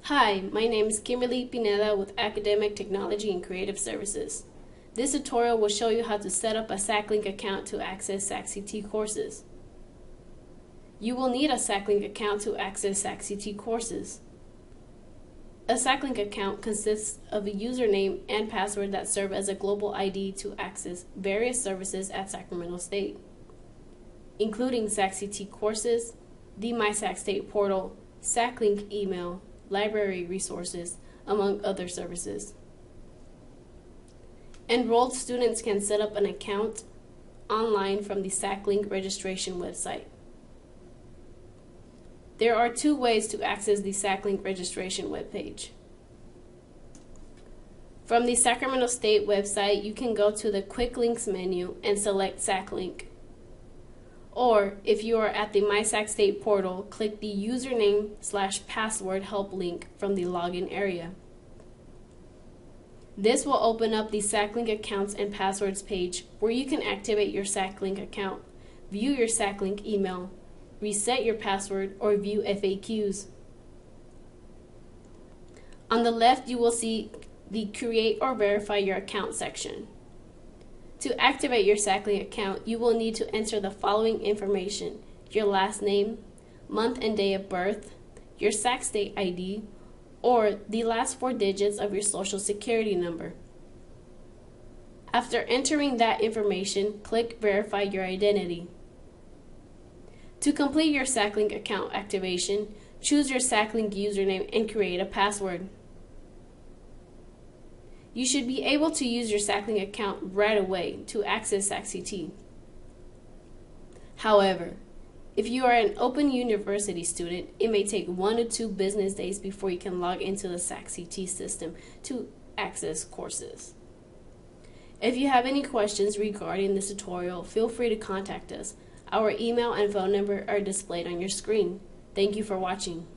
Hi, my name is Kimberly Pineda with Academic Technology and Creative Services. This tutorial will show you how to set up a Saclink account to access SacCT courses. You will need a Saclink account to access SacCT courses. A Saclink account consists of a username and password that serve as a global ID to access various services at Sacramento State, including SacCT courses, the MySacState portal, Saclink email, library resources, among other services. Enrolled students can set up an account online from the Saclink registration website. There are two ways to access the Saclink registration webpage. From the Sacramento State website, you can go to the Quick Links menu and select Saclink. Or, if you are at the MySacState portal, click the username/password help link from the login area. This will open up the Saclink accounts and passwords page where you can activate your Saclink account, view your Saclink email, reset your password, or view FAQs. On the left, you will see the Create or Verify Your Account section. To activate your Saclink account, you will need to enter the following information: your last name, month and day of birth, your SacState ID, or the last 4 digits of your Social Security number. After entering that information, click Verify Your Identity. To complete your Saclink account activation, choose your Saclink username and create a password. You should be able to use your Saclink account right away to access SacCT. However, if you are an Open University student, it may take 1 to 2 business days before you can log into the SacCT system to access courses. If you have any questions regarding this tutorial, feel free to contact us. Our email and phone number are displayed on your screen. Thank you for watching.